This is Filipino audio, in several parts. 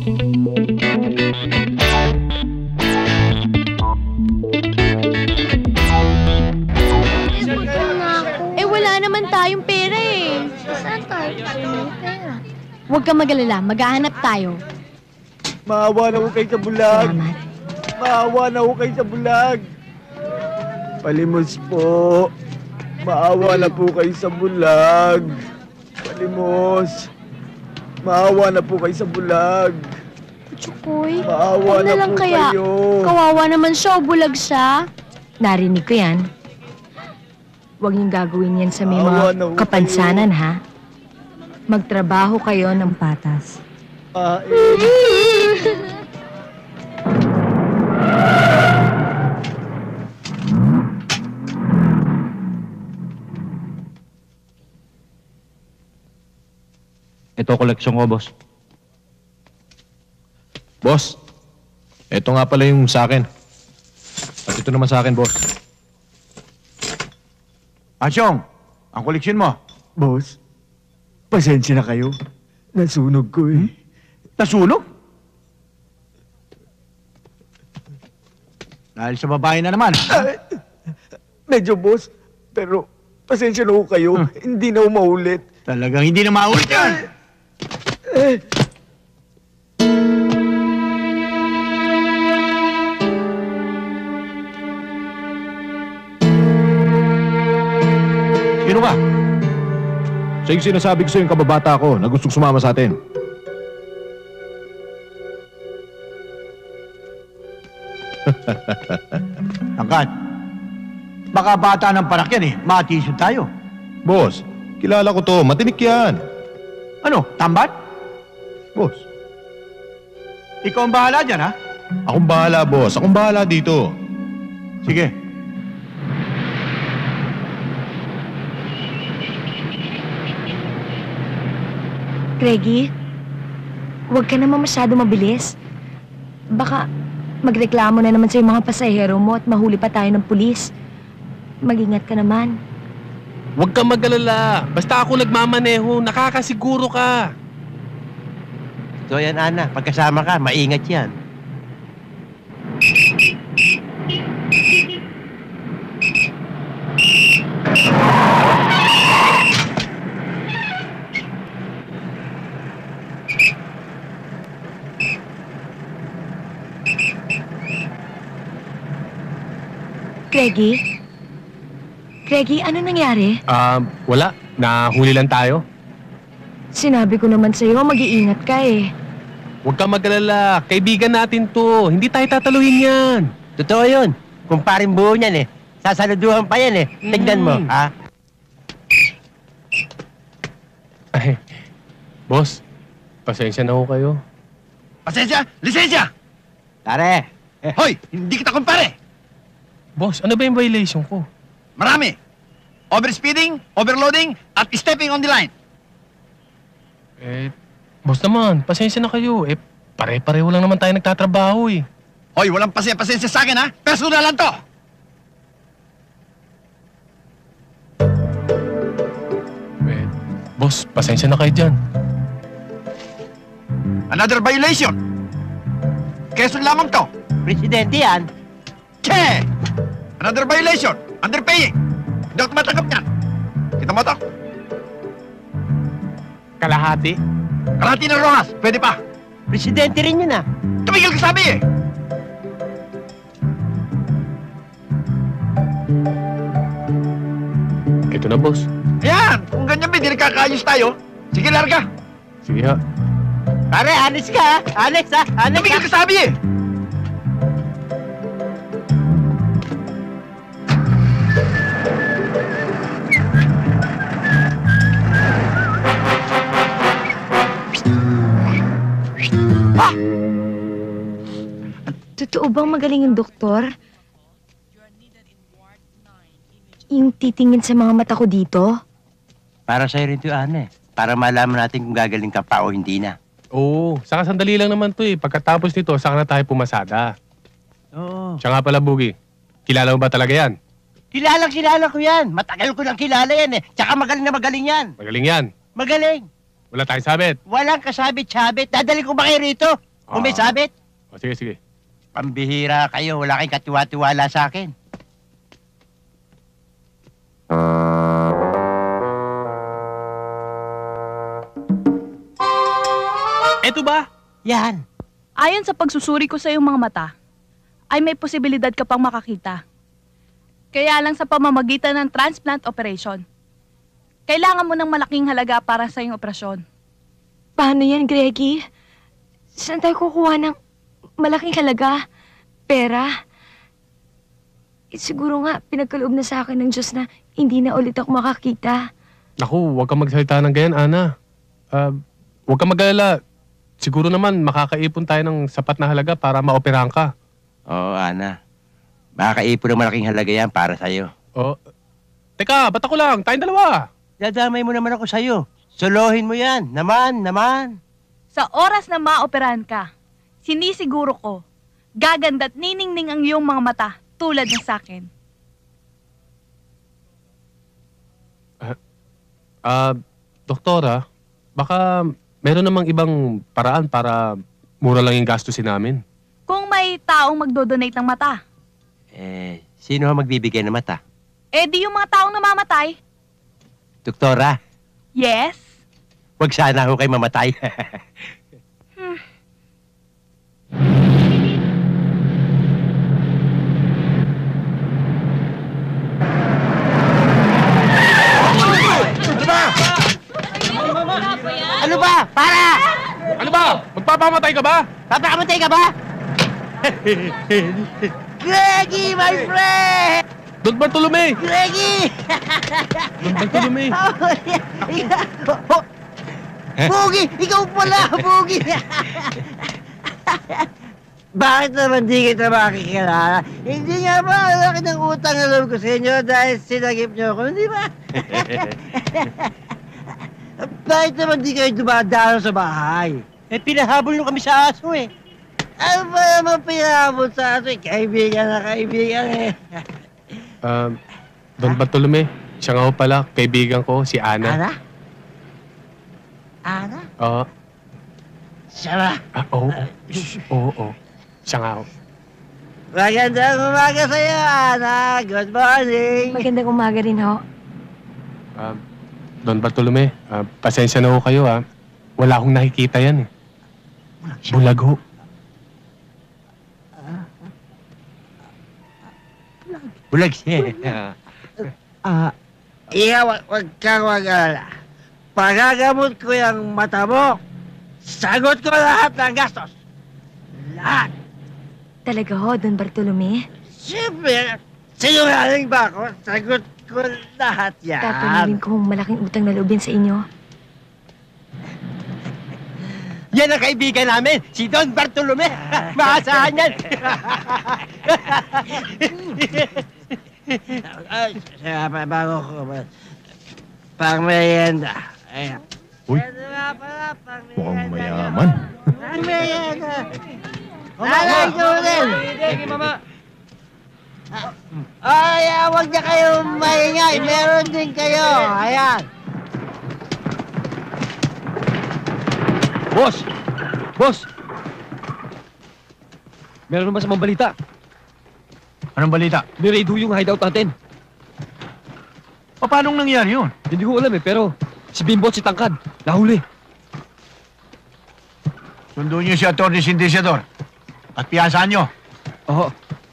Eh, wala naman tayong pera eh. Saan tayo? Pera. Huwag kang mag-alala, maghahanap tayo. Maawa na ho kayo sa bulag. Salamat. Maawa na ho kayo sa bulag. Palimos po. Maawa na po kayo sa bulag. Palimos. Maawa na po kayo sa bulag. Chukoy, Maawa huwag na na lang po kaya. kayo. Kawawa naman siya o bulag siya. Narinig ko yan. Huwag niyong gagawin yan sa may Awa mga na ho kapansanan, ha? Magtrabaho kayo ng patas. Ito koleksyon ko, boss. Boss, ito nga pala yung sa akin. At ito naman sa akin, boss. Asyong, ang koleksyon mo. Boss, pasensya na kayo. Nasunog ko eh. Nasunog? Dahil sa babae na naman. Medyo boss, pero pasensya na ho kayo. Hindi na ho maulit. Talagang hindi na maulit yan. Sino ka? Siya yung sinasabi ko sa yung kababata ko na gustong sumama sa atin. Angkat. Baka bata ng parak yan eh. Matisod tayo. Boss, kilala ko to. Matinik yan. Ano, tambat? Boss, Ikaw ang bahala dyan, ha? akong bahala, boss. Akong bahala dito. Sige. Greggy, huwag ka naman masyado mabilis. Baka magreklamo na naman sa mga pasahero mo at mahuli pa tayo ng pulis. Mag-ingat ka naman. Huwag kang mag-alala. Basta ako nagmamaneho, nakakasiguro ka. So yan, Ana. Pagkasama ka, maingat yan. Greggy? Greggy, ano nangyari? Wala. Nahuli lang tayo. Sinabi ko naman sa'yo, mag-iingat ka eh. Huwag kang mag-alala. Kaibigan natin to. Hindi tayo tataluhin yan. Totoo yun. Kung paring buo niyan eh. Sasaluduhan pa yan eh. Tignan mo, ha? Ay, boss, pasensya na ho kayo. Pasensya! Lisensya! Tare! Hoy! Hindi kita kumpare! Boss, ano ba yung violation ko? Marami! Overspeeding, overloading, at stepping on the line. Boss naman, pasensya na kayo. Pare-pareho lang naman tayo nagtatrabaho eh. Hoy, walang pasensya sa akin, ha? Personal lang to! Boss, pasensya na kayo dyan. Another violation. Quezon lamang to. Presidente yan. Che! Another violation. Underpaying. Hindi ako matanggap niyan. Kita mo to? Kalahati? Kalahati ng Rojas. Pwede pa. Presidente rin yun, ah. Tumigil ka sabi eh. Ito na, boss. Ayan! Kung ganyan ba, hindi nagkakaayos tayo. Sige, larga. Sige ha. Pare, honest ka, ha? Honest, ha? Honest Tumigil ka. ka sabi eh. Totoo bang magaling yung doktor? Yung titingin sa mga mata ko dito? Para sa'yo rin to, Ana, eh. Para malaman natin kung gagaling ka pa o hindi na. Oo, saka sandali lang naman to eh. Pagkatapos nito, saka na tayo pumasada. Oo. Siya nga pala, Bugi. Kilala mo ba talaga yan? Kilala ko yan. Matagal ko nang kilala yan, eh. Tsaka magaling na magaling yan. Magaling yan. Magaling. Wala tayong sabit. Walang kasabit-sabit. Dadali ko ba kayo rito? Kung may sabit, Sige, sige. pambihira kayo. Wala kayong katiwa-tiwala sa akin. Eto ba? Yan. Ayon sa pagsusuri ko sa iyong mga mata, ay may posibilidad ka pang makakita. Kaya lang sa pamamagitan ng transplant operation, kailangan mo ng malaking halaga para sa iyong operasyon. Paano yan, Greggy? Saan tayo kukuha ng malaking halaga? Pera? Siguro nga, pinagkaloob na sa akin ng Diyos na hindi na ulit ako makakita. Naku, huwag kang magsalita ng ganyan, Ana. Huwag kang mag-alala. Siguro naman makakaipon tayo ng sapat na halaga para maoperahan ka. Oo, Ana. Makakaipon ng malaking halaga yan para sa'yo. Oh, teka, ba't ako lang? Tayong dalawa. Dadamay mo naman ako sa'yo. Solohin mo yan. Naman. Sa oras na maoperahan ka, sinisiguro ko, gaganda't niningning ang iyong mga mata tulad ng sakin. Doktora, baka meron namang ibang paraan para mura lang yung gastusin namin. Kung may taong magdodonate ng mata, Sino ang magbibigay ng mata? di yung mga taong namamatay. Doktora, Yes? wag sana ako kayo mamatay. Ano ba? Para! Ano ba? Magpapamatay ka ba? Papakamatay ka ba? Greggy, my friend! Don Bartolome! Greggy! Don Bartolome! Bugi! Ikaw pala, Bugi! Bakit naman di kita makikilala? Hindi nga ba ang laki ng utang na loob ko sa inyo dahil sinagip niyo ako, hindi ba? Bakit naman di kayo dumadalo sa bahay? Pinahabol nyo kami sa aso eh. Ano ba naman pinahabol sa aso eh? Kaibigan na kaibigan eh. Don Bartolome, siya nga ho pala, kaibigan ko, si Ana. Ana? Ana? Oo. Siya ba? Oo. Oo. Siya nga ho. Magandang umaga sa'yo, Ana. Good morning. Magandang umaga rin, ho. Don Bartolome, pasensya na ho kayo ha. Wala akong nakikita yan eh. Bulag ho. Bulag siya. Wag kang mag-alala. Pagagamot ko yung mata mo, sagot ko lahat ng gastos. Lahat. Talaga ho, Don Bartolome? Siyempre, sinungaling ba ako? Sagot ko lahat yan. Tatanungin kong malaking utang na loob yan sa inyo. Yan ang kaibigan namin, si Don Bartolome. Maasahan yan. Bago ko ba? Pang merienda. Ayan. Uy, Ito nga pala, pang mukhang merienda. mayaman. Pang merienda. Nanay ko din. Ay, huwag na kayong maingay. Meron din kayo. Ayan. Boss! Boss! Meron naman sa mga balita. Anong balita? Ni-raid ho yung hideout natin. Paano nangyari yun? Hindi ko alam pero si Bimbo at si Tangkad, nahuli. Sundo niyo si Atty. Sindesiador at piyasaan niyo. Oo.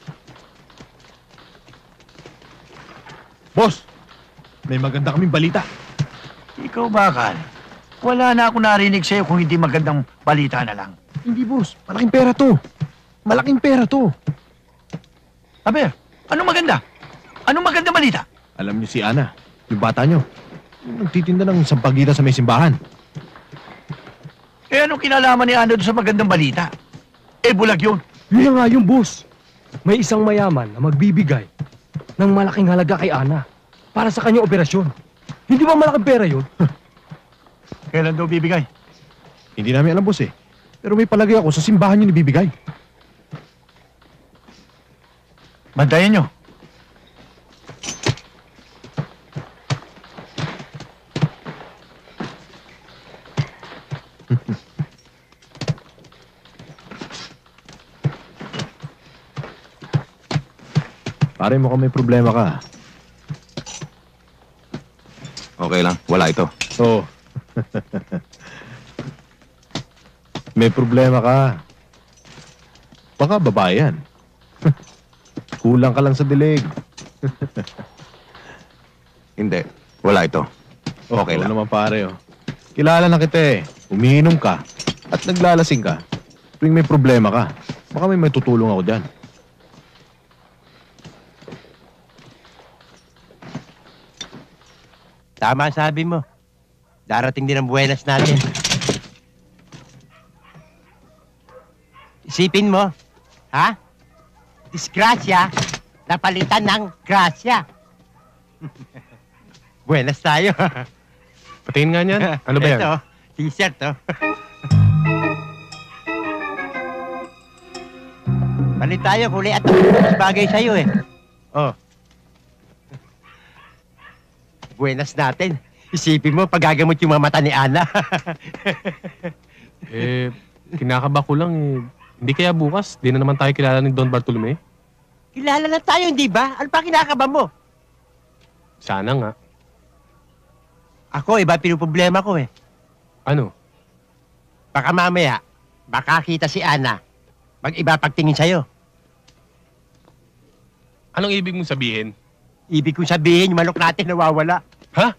Boss, may maganda kaming balita. Ikaw bakal? Wala na ako narinig sa'yo kung hindi magandang balita na lang. Hindi, boss. Malaking pera to. Malaking pera to. Aber, anong maganda? Anong magandang balita? Alam niyo si Ana, yung bata niyo. Yung nagtitinda ng sampagitan sa may simbahan. Eh, anong kinalaman ni Ana doon sa magandang balita? Eh, bulag yun. Yun nga yung boss. May isang mayaman na magbibigay ng malaking halaga kay Ana para sa kanyang operasyon. Hindi ba malaking pera yun? Kailan daw bibigay? Hindi namin alam, boss eh. Pero may palagay ako sa simbahan niyo nibibigay. Bantayan niyo. Pare, mukhang may problema ka. Okay lang, wala ito. Oo. May problema ka. Baka babae yan. Kulang ka lang sa dilig. Hindi, wala ito. Okay Oo lang. naman pare, oh. Kilala na kita eh. Umiinom ka at naglalasing ka. Tuwing may problema ka, baka may tutulong ako dyan. Tama ang sabi mo. Darating din ang buwenas natin. Isipin mo, ha? Disgrasya, napalitan ng grasya. Buenas tayo. Patingin nga niyan. Ano ba yan? Ito, t-shirt, oh. Palit tayo, kulay at mas bagay sa'yo, eh. Oh. Buenas natin. Isipin mo, pagagamot yung mga mata ni Ana. Kinakaba ko lang eh. Hindi kaya bukas, di na naman tayo kilala ni Don Bartolome? Kilala na tayo, hindi ba? Ano pa kinakaba mo? Sana nga. Ako, iba pinuproblema ko, eh. Ano? Baka mamaya, baka kita si Ana. Mag-iba pagtingin sa'yo. Anong ibig mong sabihin? Ibig kong sabihin, yung manok natin nawawala. Ha?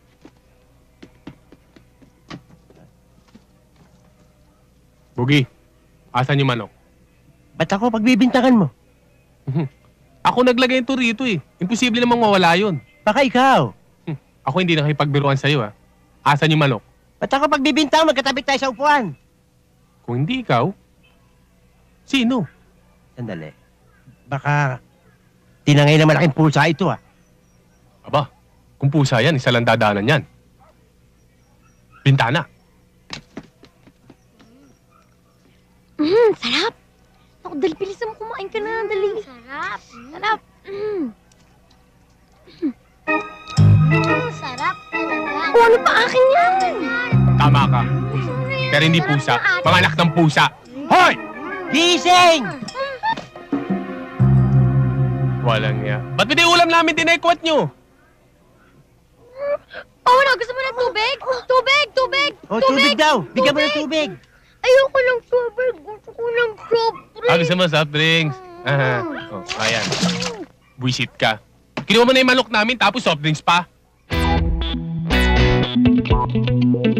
Bugi, asan yung manok? Ba't ako pagbibintangan mo? Ako naglagay ito rito eh. Imposible namang mawala yun. Baka ikaw. Ako hindi nakipagbiruan sa'yo ah. Asan yung manok? Ba't ako pagbibintang magkatabi tayo sa upuan? Kung hindi ikaw, sino? Sandali. Baka tinangay na malaking pusa ito ah. Aba, kung pusa yan, isa lang dadaanan yan. Bintana. Sarap. Naku, dali, bilisan mo kumain ka na. Dali. Sarap. Sarap. Sarap talaga. O, ano pa akin yan? Tama ka. Pero hindi pusa. Mga anak ng pusa. Hoy! Gising! Walang ya. Ba't pwede ulam namin tinekwat nyo? Oh, no, gusto mo ng tubig? Tubig! Tubig! Oh, tubig daw. Bigyan mo ng tubig. Ayoko ng tubig. Gusto ko ng soft drink. Gusto mo soft drinks? Aha. Oh, ayan. Buisit ka. Kinuha mo na yung manok namin tapos soft drinks pa.